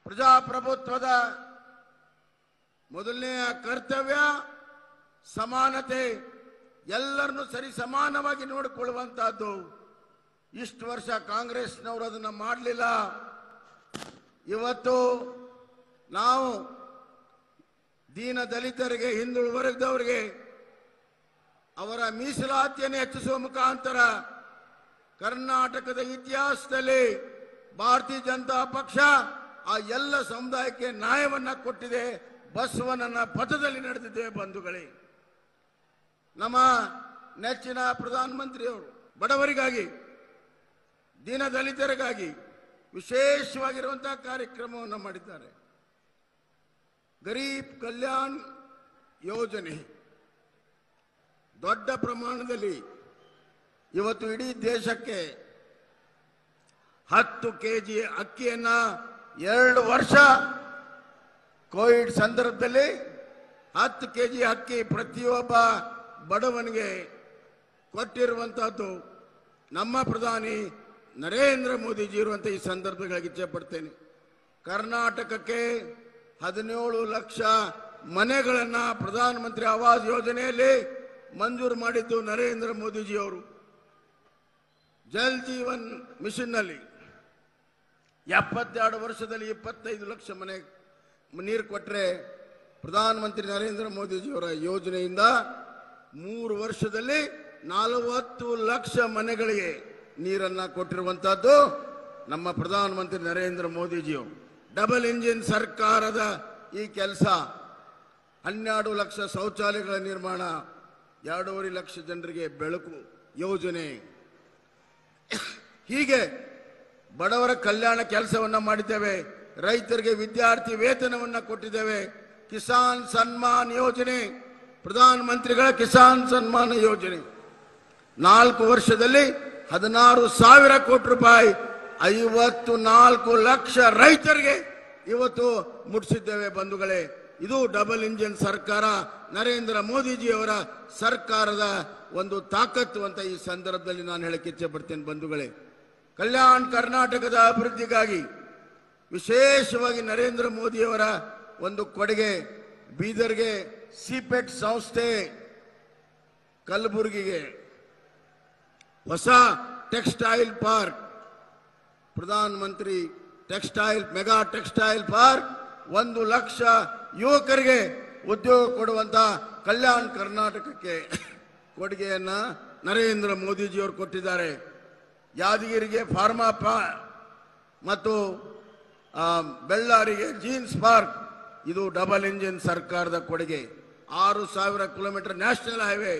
ಪ್ರಜಾಪ್ರಭುತ್ವದ ಮೊದಲನೆಯ ಕರ್ತವ್ಯ ಸಮಾನತೆ, ಎಲ್ಲರನ್ನು ಸರಿ ಸಮಾನವಾಗಿ ನೋಡಿಕೊಳ್ಳುವಂತಹದ್ದು. ಇಷ್ಟು ವರ್ಷ ಕಾಂಗ್ರೆಸ್ನವರು ಅದನ್ನ ಮಾಡಲಿಲ್ಲ. ಇವತ್ತು ನಾವು ದೀನ ದಲಿತರಿಗೆ, ಹಿಂದುಳಿದ ವರ್ಗದವರಿಗೆ ಅವರ ಮೀಸಲಾತಿಯನ್ನು ಹೆಚ್ಚಿಸುವ ಮುಖಾಂತರ ಕರ್ನಾಟಕದ ಇತಿಹಾಸದಲ್ಲಿ ಭಾರತೀಯ ಜನತಾ ಪಕ್ಷ ಆ ಎಲ್ಲ ಸಮುದಾಯಕ್ಕೆ ನ್ಯಾಯವನ್ನ ಕೊಟ್ಟಿದೆ. ಬಸವನನ್ನ ಪಥದಲ್ಲಿ ನಡೆದಿದ್ದೇವೆ ಬಂಧುಗಳೇ. ನಮ್ಮ ನೆಚ್ಚಿನ ಪ್ರಧಾನಮಂತ್ರಿಯವರು ಬಡವರಿಗಾಗಿ, ದೀನ ದಲಿತರಿಗಾಗಿ ವಿಶೇಷವಾಗಿರುವಂತಹ ಕಾರ್ಯಕ್ರಮವನ್ನು ಮಾಡಿದ್ದಾರೆ. ಗರೀಬ್ ಕಲ್ಯಾಣ್ ಯೋಜನೆ ದೊಡ್ಡ ಪ್ರಮಾಣದಲ್ಲಿ ಇವತ್ತು ಇಡೀ ದೇಶಕ್ಕೆ 10 ಕೆಜಿ ಅಕ್ಕಿಯನ್ನ 2 ವರ್ಷ ಕೋವಿಡ್ ಸಂದರ್ಭದಲ್ಲಿ 10 ಕೆಜಿ ಅಕ್ಕಿ ಪ್ರತಿಯೊಬ್ಬ ಬಡವನಿಗೆ ಕೊಟ್ಟಿರುವಂತಹದ್ದು ನಮ್ಮ ಪ್ರಧಾನಿ ನರೇಂದ್ರ ಮೋದಿಜಿ ಇರುವಂತ ಈ ಸಂದರ್ಭಗಳಿಗೆ ಇಚ್ಛೆ ಪಡ್ತೇನೆ. ಕರ್ನಾಟಕಕ್ಕೆ 17 ಲಕ್ಷ ಮನೆಗಳನ್ನ ಪ್ರಧಾನಮಂತ್ರಿ ಆವಾಸ್ ಯೋಜನೆಯಲ್ಲಿ ಮಂಜೂರು ಮಾಡಿದ್ದು ನರೇಂದ್ರ ಮೋದಿಜಿ ಅವರು. ಜಲ್ ಜೀವನ್ ಮಿಷನ್ ನಲ್ಲಿ 72 ವರ್ಷದಲ್ಲಿ 25 ಲಕ್ಷ ಮನೆ ನೀರು ಕೊಟ್ಟರೆ, ಪ್ರಧಾನಮಂತ್ರಿ ನರೇಂದ್ರ ಮೋದಿಜಿಯವರ ಯೋಜನೆಯಿಂದ 3 ವರ್ಷದಲ್ಲಿ 40 ಲಕ್ಷ ಮನೆಗಳಿಗೆ ನೀರನ್ನ ಕೊಟ್ಟಿರುವಂತಹದ್ದು ನಮ್ಮ ಪ್ರಧಾನಮಂತ್ರಿ ನರೇಂದ್ರ ಮೋದಿಜಿಯವರು. ಡಬಲ್ ಇಂಜಿನ್ ಸರ್ಕಾರದ ಈ ಕೆಲಸ, 12 ಲಕ್ಷ ಶೌಚಾಲಯಗಳ ನಿರ್ಮಾಣ, 2.5 ಲಕ್ಷ ಜನರಿಗೆ ಬೆಳಕು ಯೋಜನೆ, ಹೀಗೆ ಬಡವರ ಕಲ್ಯಾಣ ಕೆಲಸವನ್ನ ಮಾಡಿದ್ದೇವೆ. ರೈತರಿಗೆ ವಿದ್ಯಾರ್ಥಿ ವೇತನವನ್ನ ಕೊಟ್ಟಿದ್ದೇವೆ. ಕಿಸಾನ್ ಸನ್ಮಾನ್ ಯೋಜನೆ, ಪ್ರಧಾನಮಂತ್ರಿಗಳ ಕಿಸಾನ್ ಸನ್ಮಾನ ಯೋಜನೆ 4 ವರ್ಷದಲ್ಲಿ 16,000 ಕೋಟಿ ರೂಪಾಯಿ 54 ಲಕ್ಷ ರೈತರಿಗೆ ಇವತ್ತು ಮುಟ್ಟಿಸಿದ್ದೇವೆ ಬಂಧುಗಳೇ. ಇದು ಡಬಲ್ ಇಂಜಿನ್ ಸರ್ಕಾರ, ನರೇಂದ್ರ ಮೋದಿಜಿಯವರ ಸರ್ಕಾರದ ಒಂದು ತಾಕತ್ತು ಅಂತ ಈ ಸಂದರ್ಭದಲ್ಲಿ ನಾನು ಹೇಳಕ್ಕೆ ಇಚ್ಛೆ ಪಡ್ತೇನೆ ಬಂಧುಗಳೇ. ಕಲ್ಯಾಣ ಕರ್ನಾಟಕದ ಅಭಿವೃದ್ಧಿಗಾಗಿ ವಿಶೇಷವಾಗಿ ನರೇಂದ್ರ ಮೋದಿಯವರ ಒಂದು ಕೊಡುಗೆ. ಬೀದರ್ಗೆ ಸಿಪೆಟ್ ಸಂಸ್ಥೆ, ಕಲಬುರಗಿಗೆ ಹೊಸ ಟೆಕ್ಸ್ಟೈಲ್ ಪಾರ್ಕ್, ಪ್ರಧಾನಮಂತ್ರಿ textile mega textile park, 1 lakh ಯುವಕರಿಗೆ ಉದ್ಯೋಗ ಕೊಡುವಂತ ಕಲ್ಯಾಣ ಕರ್ನಾಟಕಕ್ಕೆ ಕೊಡುಗೆಯನ್ನ ನರೇಂದ್ರ ಮೋದಿಜಿಯವರು ಕೊಟ್ಟಿದ್ದಾರೆ. ಯಾದಗಿರಿಗೆ ಫಾರ್ಮಾ ಮತ್ತು ಬೆಳ್ಳಾರಿಗೆ ಜೀನ್ಸ್ ಪಾರ್ಕ್, ಇದು ಡಬಲ್ ಇಂಜಿನ್ ಸರ್ಕಾರದ ಕೊಡುಗೆ. 6,000 ಕಿಲೋಮೀಟರ್ ನ್ಯಾಷನಲ್ ಹೈವೇ,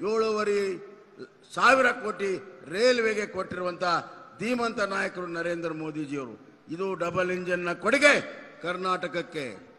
7,500 ಕೋಟಿ ರೈಲ್ವೆಗೆ ಕೊಟ್ಟಿರುವಂತಹ ಧೀಮಂತ ನಾಯಕರು ನರೇಂದ್ರ ಮೋದಿಜಿಯವರು. ಇದು ಡಬಲ್ ಇಂಜಿನ್ನ ಕೊಡುಗೆ ಕರ್ನಾಟಕಕ್ಕೆ.